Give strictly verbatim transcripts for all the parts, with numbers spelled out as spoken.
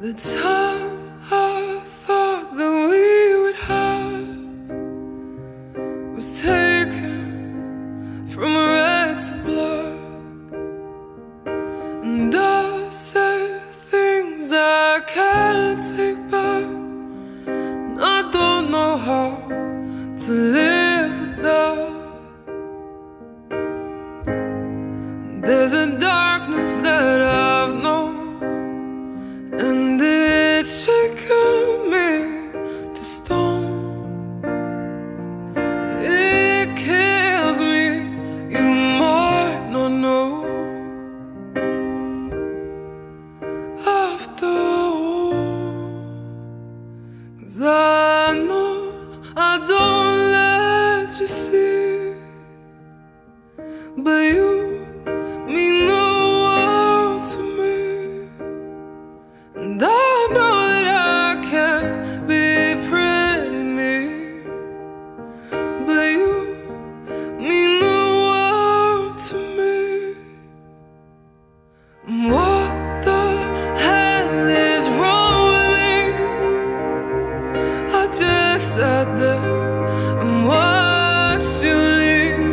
The time I thought that we would have was taken from red to black, and I said things I can't take back, and I don't know how to live with that. There's a darkness that I've known, and it's shaken me to stone. It kills me, you might not know. After all, 'cause I know I don't let you see, but you mean the world to me. And I know that I can't be pretty me, but you mean the world to me. What the hell is wrong with me? I just sat there and watched you leave.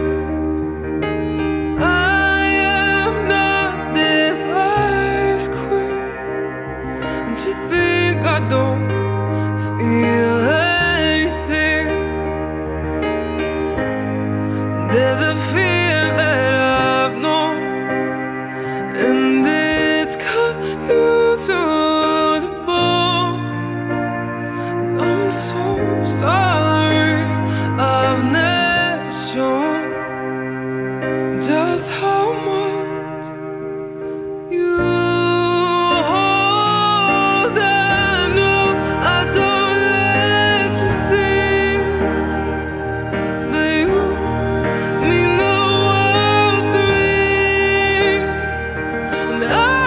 I am not this ice queen, and you think I don't feel anything. There's a fear that I've known, and it's cut you to the bone. And I'm so sorry I've never shown just how much you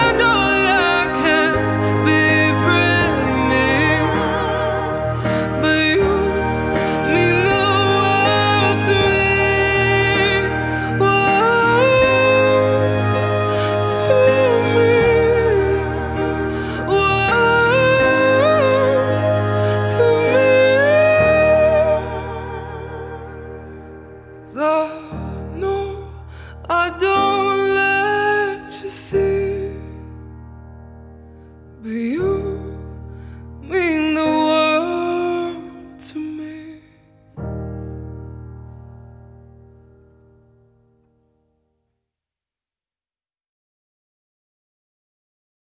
but